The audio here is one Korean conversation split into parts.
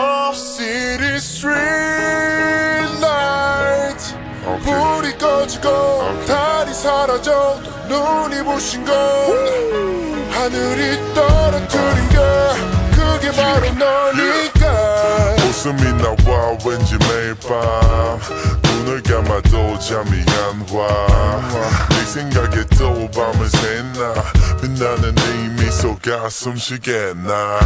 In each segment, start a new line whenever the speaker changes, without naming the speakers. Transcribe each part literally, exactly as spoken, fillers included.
City street light okay. 불이 꺼지고 okay. 달이 사라져 눈이 부신 건 하늘이 떨어뜨린 게 그게 바로 너니까 웃음이 나와 왠지 매일 밤 눈을 감아도 잠이 안 와 네 생각에 또 밤을 새나 빛나는 네 미소 가슴 쉬게 날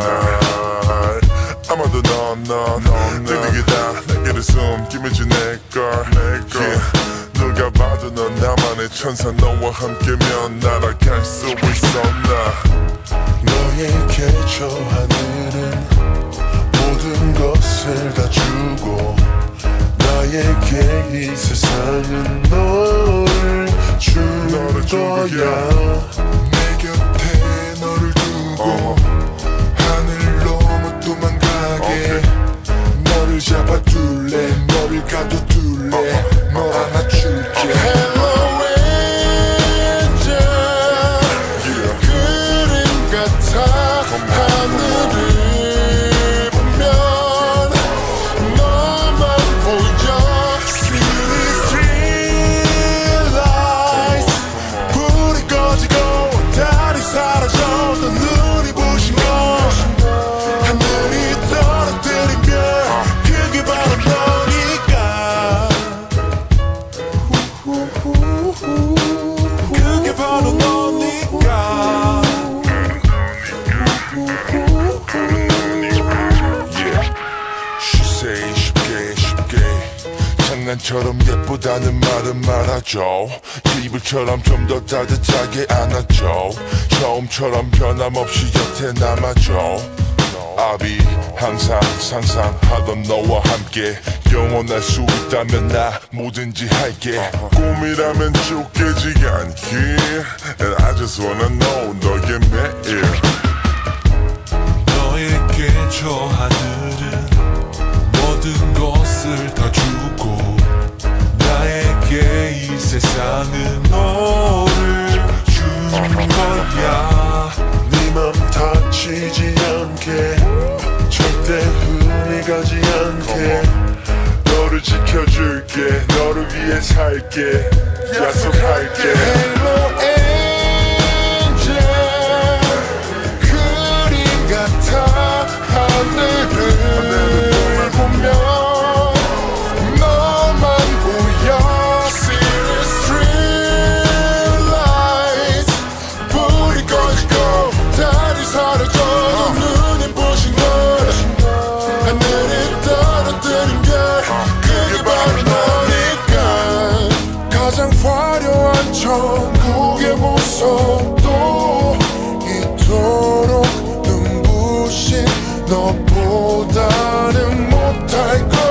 아마도 넌넌 내게 다 내게를 숨기면서 내걸 yeah. 누가 봐도 넌 나만의 천사 너와 함께면 날아갈 수 있어 나 너에게 저 하늘은 모든 것을 다 주고 나에게 이 세상은 너를 준 거야 내 곁에 너를 두고 어. 하늘 넘어 도망가게 okay. 너를 잡아둘래 너를 가둬둘래 uh-huh. 널 안아줄게 uh-huh. Hello angel yeah. 그림 같아 하늘을 장난처럼 예쁘다는 말은 말아줘 이불처럼 좀 더 따뜻하게 안아줘 처음처럼 변함없이 곁에 남아줘 I'll be 항상 상상하던 너와 함께 영원할 수 있다면 나 뭐든지 할게 꿈이라면 쫓기지 않기 And I just wanna know 너의 매일
너에게 저 하늘은 모든 것을 다 주고 나에게 이 세상은 너를 준 거야
네 맘 다치지 않게 절대 흔히 가지 않게 너를 지켜줄게 너를 위해 살게 약속할게 Hello angel 그림 같아 하늘을 보면 화려한 천국의 모습도 이토록 눈부신 너보다는 못할 것